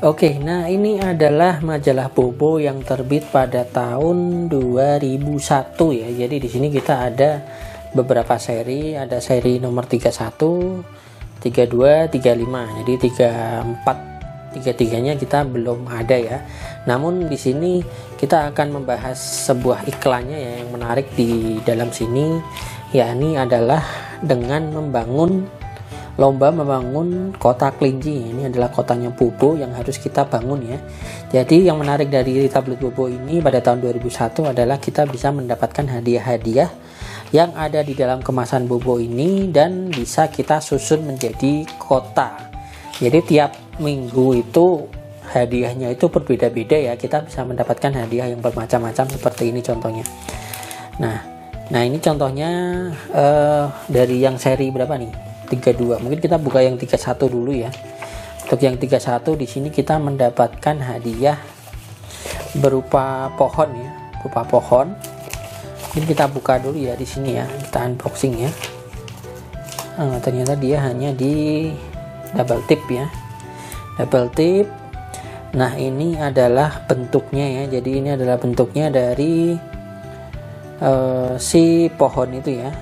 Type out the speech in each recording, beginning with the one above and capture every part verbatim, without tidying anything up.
Oke, nah ini adalah majalah Bobo yang terbit pada tahun dua ribu satu ya. Jadi di sini kita ada beberapa seri, ada seri nomor tiga puluh satu, tiga puluh dua, tiga puluh lima. Jadi tiga puluh empat, tiga puluh tiga-nya kita belum ada ya. Namun di sini kita akan membahas sebuah iklannya ya yang menarik di dalam sini, yakni adalah dengan membangun lomba membangun kota kelinci. Ini adalah kotanya Bobo yang harus kita bangun ya. Jadi yang menarik dari tablet Bobo ini pada tahun dua ribu satu adalah kita bisa mendapatkan hadiah-hadiah yang ada di dalam kemasan Bobo ini dan bisa kita susun menjadi kota. Jadi tiap minggu itu hadiahnya itu berbeda-beda ya. Kita bisa mendapatkan hadiah yang bermacam-macam seperti ini contohnya. Nah, nah ini contohnya uh, dari yang seri berapa nih? tiga puluh dua. Mungkin kita buka yang tiga puluh satu dulu ya. Untuk yang tiga puluh satu di sini kita mendapatkan hadiah berupa pohon ya, berupa pohon. Mungkin kita buka dulu ya di sini ya. Kita unboxing ya. Nah, ternyata dia hanya di double tip ya. Double tip. Nah, ini adalah bentuknya ya. Jadi ini adalah bentuknya dari uh, si pohon itu ya.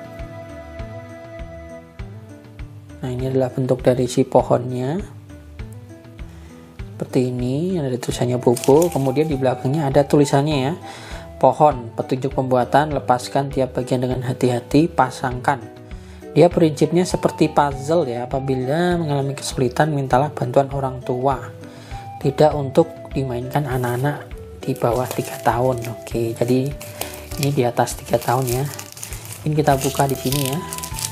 Nah, ini adalah bentuk dari si pohonnya. Seperti ini, ada tulisannya Bobo. Kemudian di belakangnya ada tulisannya ya. Pohon, petunjuk pembuatan, lepaskan tiap bagian dengan hati-hati, pasangkan. Dia prinsipnya seperti puzzle ya. Apabila mengalami kesulitan, mintalah bantuan orang tua. Tidak untuk dimainkan anak-anak di bawah tiga tahun. Oke, jadi ini di atas tiga tahun ya. Ini kita buka di sini ya.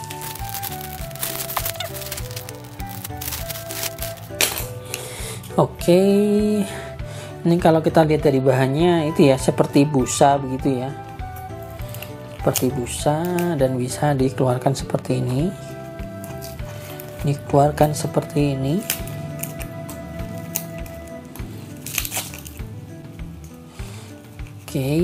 Oke, ini kalau kita lihat dari bahannya itu ya seperti busa begitu ya, seperti busa dan bisa dikeluarkan seperti ini, dikeluarkan seperti ini. Oke.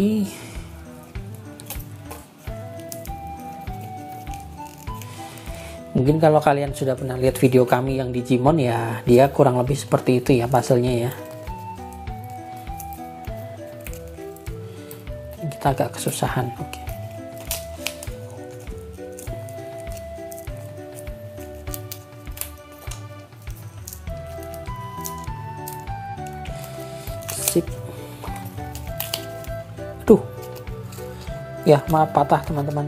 Mungkin kalau kalian sudah pernah lihat video kami yang Digimon ya, dia kurang lebih seperti itu ya puzzle-nya ya. Kita agak kesusahan. Oke. Sip. Aduh. Ya, maaf patah teman-teman.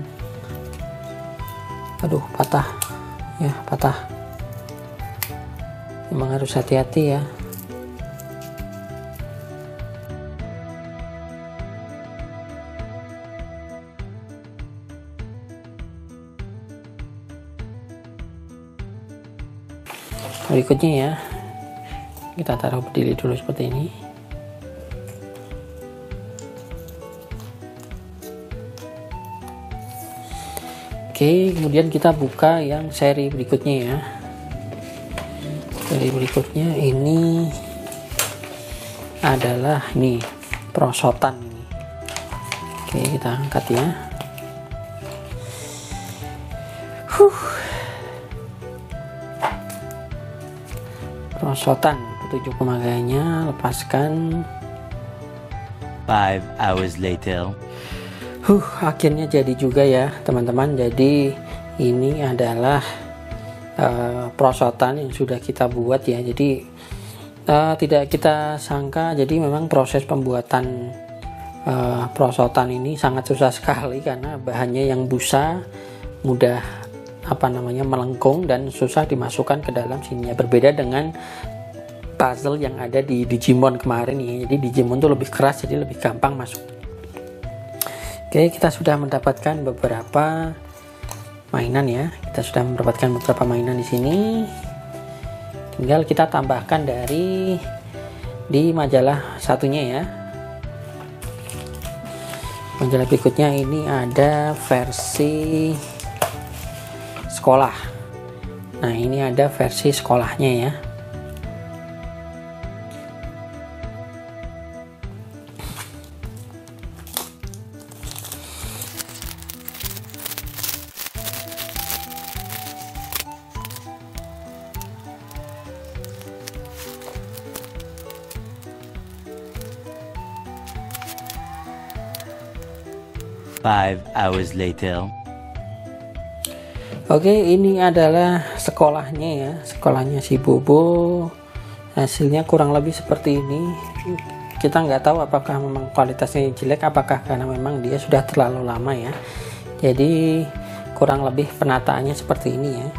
Aduh, patah. Ya, patah. Memang harus hati-hati ya. Berikutnya ya, kita taruh berdiri dulu seperti ini. Oke, kemudian kita buka yang seri berikutnya ya. Seri berikutnya ini adalah nih perosotan ini. Oke, kita angkat ya. Huh. Perosotan, petunjuk pemakaiannya, lepaskan. Five hours later. Huh, akhirnya jadi juga ya teman-teman. Jadi ini adalah uh, perosotan yang sudah kita buat ya. Jadi uh, tidak kita sangka, jadi memang proses pembuatan uh, perosotan ini sangat susah sekali karena bahannya yang busa, mudah apa namanya melengkung dan susah dimasukkan ke dalam sininya. Berbeda dengan puzzle yang ada di Digimon kemarin ya. Jadi Digimon tuh lebih keras, jadi lebih gampang masuk. Oke, kita sudah mendapatkan beberapa mainan ya. Kita sudah mendapatkan beberapa mainan di sini. Tinggal kita tambahkan dari di majalah satunya ya. Majalah berikutnya ini ada versi sekolah. Nah, ini ada versi sekolahnya ya. Five hours later. Oke, ini adalah sekolahnya ya, sekolahnya si Bobo. Hasilnya kurang lebih seperti ini. Kita nggak tahu apakah memang kualitasnya jelek, apakah karena memang dia sudah terlalu lama ya. Jadi kurang lebih penataannya seperti ini ya.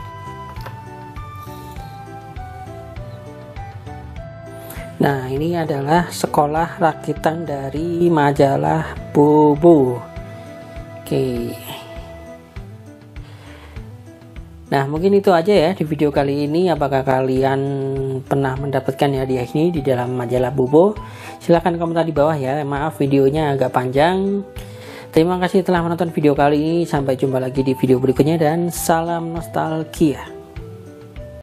Nah, ini adalah sekolah rakitan dari majalah Bobo. Oke. Nah, mungkin itu aja ya di video kali ini. Apakah kalian pernah mendapatkan hadiah ini di dalam majalah Bobo? Silahkan komentar di bawah ya. Maaf videonya agak panjang. Terima kasih telah menonton video kali ini. Sampai jumpa lagi di video berikutnya dan salam nostalgia.